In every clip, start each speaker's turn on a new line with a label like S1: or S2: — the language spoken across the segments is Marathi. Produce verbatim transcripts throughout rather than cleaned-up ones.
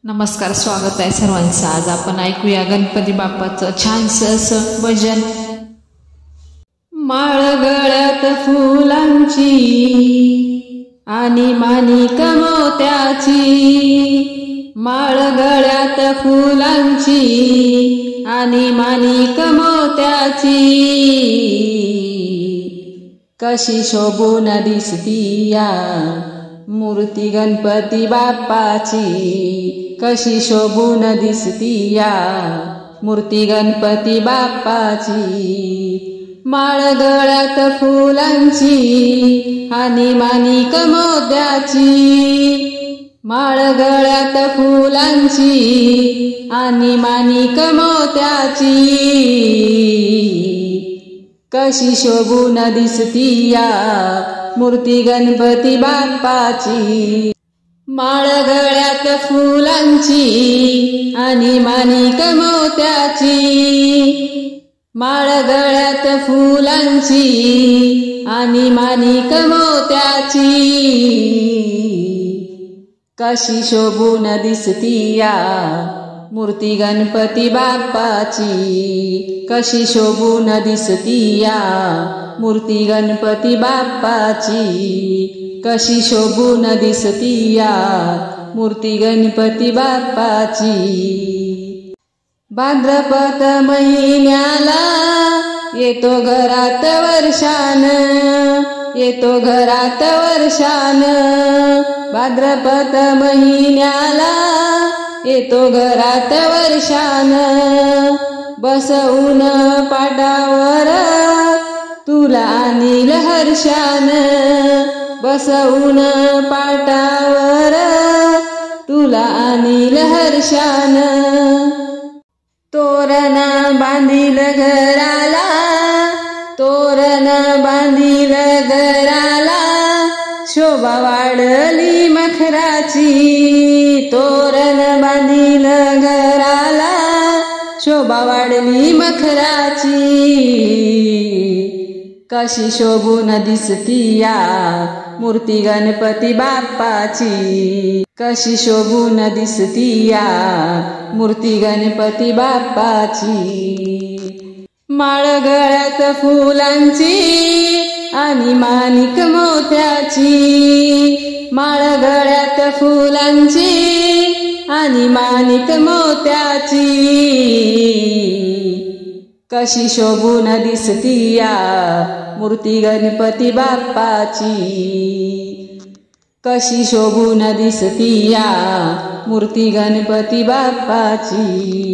S1: नमस्कार, स्वागत आहे सर्वांचं। आज आपण ऐकूया गणपती बाप्पाचं छानसं असं भजन। माळ गळ्यात फुलांची आणि माणिक मोत्याची, माळ गळ्यात फुलांची आणि माणिक मोत्याची, कशी शोभून दिसतीया मूर्ती गणपती बाप्पाची, कशी शोभून दिसतीया मूर्ती गणपती बाप्पाची। माळ गळ्यात फुलांची आणि माणिक मोत्याची, माळ गळ्यात फुलांची आणि माणिक मोत्याची, कशी शोभून दिसतीया मूर्ती गणपती बाप्पाची। माळ गळ्यात फुलांची आणि माणिक मोत्याची, माळ गळ्यात फुलांची आणि माणिक मोत्याची, कशी शोभून दिसतीया मूर्ती गणपती बाप्पाची, कशी शोभून दिसतीया मूर्ती गणपती बाप्पाची, कशी शोभून दिसतीया मूर्ती गणपती बाप्पाची। भाद्रपद महिन्याला येतो घरात वर्षान, येतो घरात वर्षान, भाद्रपद महिन्याला येतो घरात वर्षान, बसवून पाटावर तुला आणील हर्षान, बसवून पाटावर तुला आणील हर्षान, तोरण बांधील घराला, तोरण बांधील घराला, शोभा वाढली मखराची, तोरण बांधील घराला, शोभा वाढली मखराची, कशी शोभून दिसतीया मूर्ती गणपती बाप्पाची, कशी शोभून दिसतीया मूर्ती गणपती बाप्पाची। माळ गळ्यात फुलांची आणि माणिक मोत्याची, माळ गळ्यात फुलांची आणि माणिक मोत्याची, कशी शोभून दिसतीया मूर्ती गणपती बाप्पाची, कशी शोभून दिसतीया मूर्ती गणपती बाप्पाची।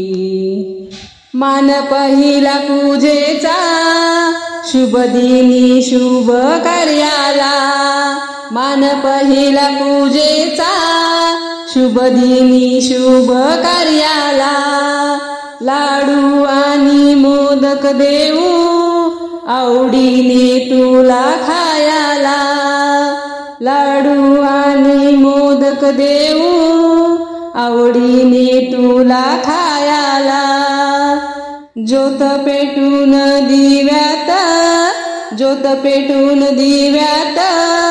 S1: मान पहिला पूजेचा शुभ दिनी शुभ कार्याला, मान पहिला पूजेचा शुभ दिनी शुभ कार्याला, लाडू आणि मोदक देऊ आवडीने तुला खायाला, लाडू आणि मोदक देऊ आवडीने तुला खायाला, ज्योत पेटून दिव्यात, ज्योत पेटून दिव्यात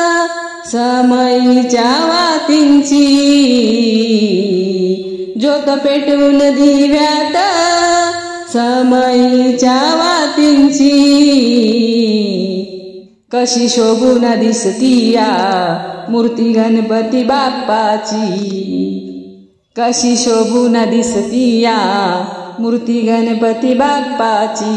S1: समईच्या वातींची, ज्योत पेटून दिव्यात समईच्या वातींची, कशी शोभून दिसतीया मूर्ती गणपती बाप्पाची, कशी शोभून दिसतीया मूर्ती गणपती बाप्पाची।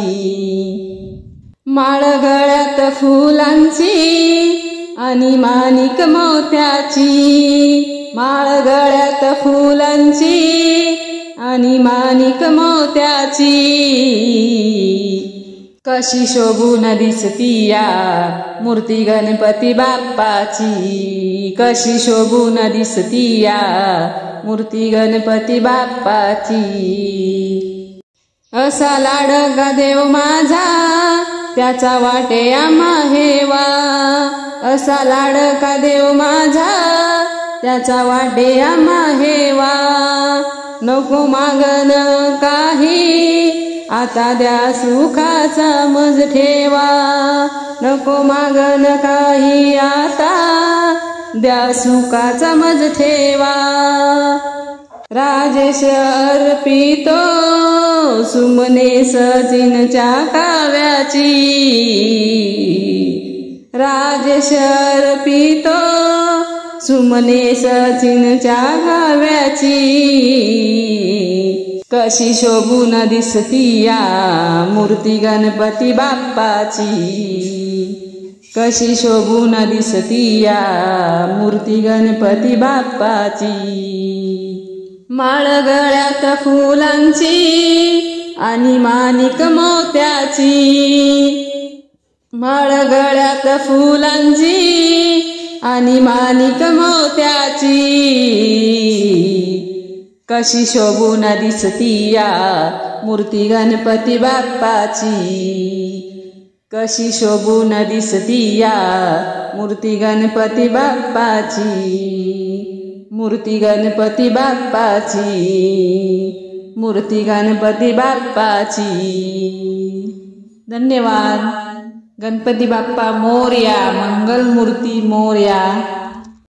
S1: माळ गळ्यात फुलांची आणि माणिक मोत्याची, माळ गळ्यात फुलांची आणि माणिक मोत्याची, कशी शोभून दिसतीया मूर्ती गणपती बाप्पाची, कशी शोभून दिसतीया मूर्ती गणपती बाप्पाची। असा लाडका देव माझा त्याचा वाटे आम्हा हेवा, असा लाडका देव माझा त्याचा वाटे आम्हा हेवा, नको मागन काही आता द्या सुखाचा मज ठेवा, नको मागन काही आता द्या सुखाचा मज ठेवा। राजेश अर्पितो सुमने सचिनच्या काव्याची, राजेश अर्पितो सुमने सचिनच्या काव्याची, कशी शोभून दिसती या मूर्ती गणपती बाप्पाची, कशी शोभून दिसती या मूर्ती गणपती बाप्पाची। माळ गळ्यात फुलांची आणि माणिक मोत्याची, माळ गळ्यात फुलांची आणि माणिक मोत्याची, कशी शोभून दिसती या मूर्ती गणपती बाप्पाची, कशी शोभून दिसती या मूर्ती गणपती बाप्पाची, मूर्ती गणपती बाप्पाची, मूर्ती गणपती बाप्पाची। धन्यवाद। गणपती बाप्पा मोरया, मंगल मूर्ती मोरया।